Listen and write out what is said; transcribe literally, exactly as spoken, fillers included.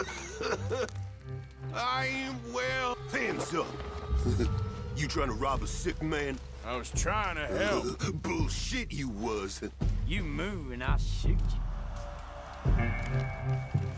I am well. Hands up. You trying to rob a sick man? I was trying to help. Bullshit you was. You move and I'll shoot you.